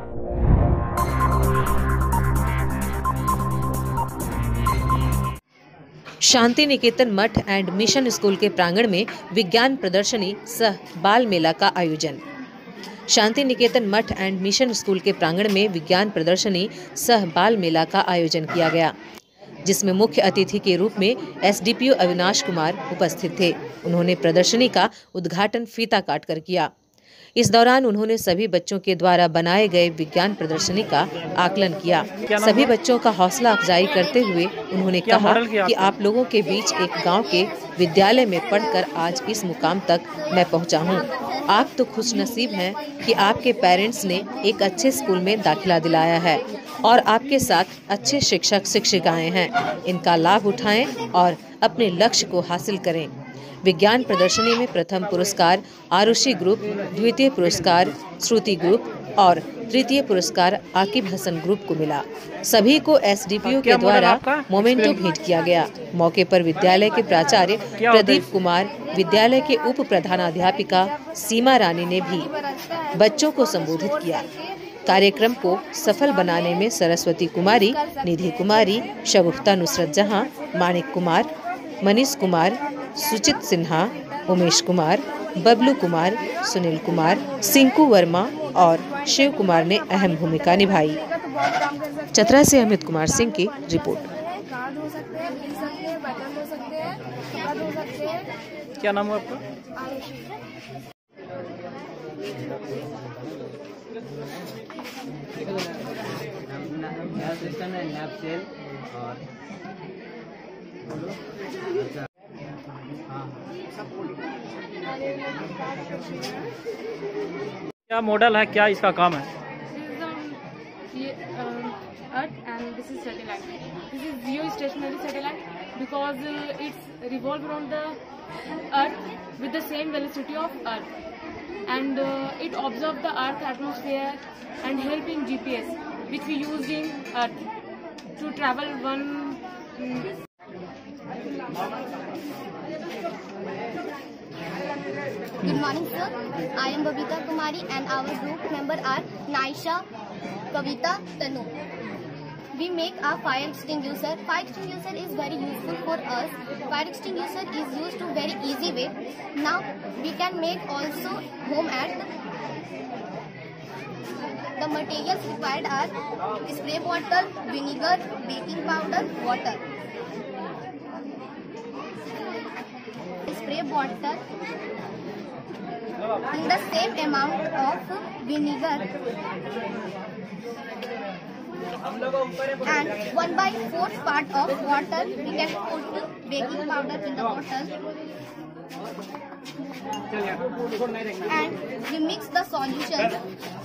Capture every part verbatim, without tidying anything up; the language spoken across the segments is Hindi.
शांति निकेतन मठ एंड मिशन स्कूल के प्रांगण में विज्ञान प्रदर्शनी सह बाल मेला का आयोजन। शांति निकेतन मठ एंड मिशन स्कूल के प्रांगण में विज्ञान प्रदर्शनी सह बाल मेला का आयोजन किया गया, जिसमें मुख्य अतिथि के रूप में एसडीपीओ अविनाश कुमार उपस्थित थे। उन्होंने प्रदर्शनी का उद्घाटन फीता काटकर किया। इस दौरान उन्होंने सभी बच्चों के द्वारा बनाए गए विज्ञान प्रदर्शनी का आकलन किया। सभी बच्चों का हौसला अफजाई करते हुए उन्होंने कहा कि आप लोगों के बीच एक गांव के विद्यालय में पढ़कर आज इस मुकाम तक मैं पहुंचा हूं। आप तो खुशनसीब हैं कि आपके पेरेंट्स ने एक अच्छे स्कूल में दाखिला दिलाया है और आपके साथ अच्छे शिक्षक शिक्षिकाएं हैं। इनका लाभ उठाएं और अपने लक्ष्य को हासिल करें। विज्ञान प्रदर्शनी में प्रथम पुरस्कार आरुषि ग्रुप, द्वितीय पुरस्कार श्रुति ग्रुप और तृतीय पुरस्कार आकिब हसन ग्रुप को मिला। सभी को एसडीपीओ के द्वारा मोमेंटो भेंट किया गया। मौके पर विद्यालय के प्राचार्य प्रदीप कुमार, विद्यालय के उप प्रधानाध्यापिका सीमा रानी ने भी बच्चों को संबोधित किया। कार्यक्रम को सफल बनाने में सरस्वती कुमारी, निधि कुमारी, शगुफ्ता नुसरत जहां, माणिक कुमार, मनीष कुमार, सुचित सिन्हा, उमेश कुमार, बबलू कुमार, सुनील कुमार, सिंकू वर्मा और शिव कुमार ने अहम भूमिका निभाई। चतरा से अमित कुमार सिंह की रिपोर्ट। क्या नाम है आपका? क्या मॉडल है, क्या इसका काम है? Earth and this is satellite. This is geostationary satellite because uh, it's revolve around the Earth with the same velocity of Earth, and uh, it observes the Earth atmosphere and help in G P S, which we use in Earth to travel one. Um, Good morning, sir. I am Babita Kumari and our group member are Naisha, Kavita, Tanu. We make a fire extinguisher. Fire extinguisher is very useful for us. Fire extinguisher is used to very easy way. Now we can make also home at. The materials required are spray bottle, vinegar, baking powder, water. Spray bottle in the same amount of vinegar and one by fourth part of water. We can put baking powder in the bottle and we mix the solution.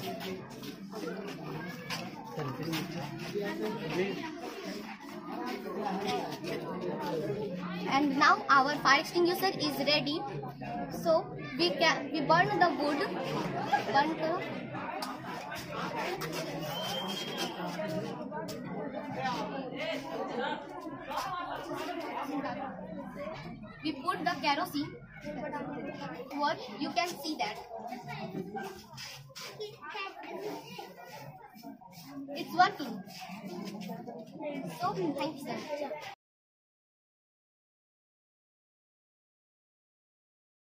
And now our fire extinguisher is ready. So we can we burn the wood. Burn the we put the kerosene. What you can see that it's working. So thank you, sir.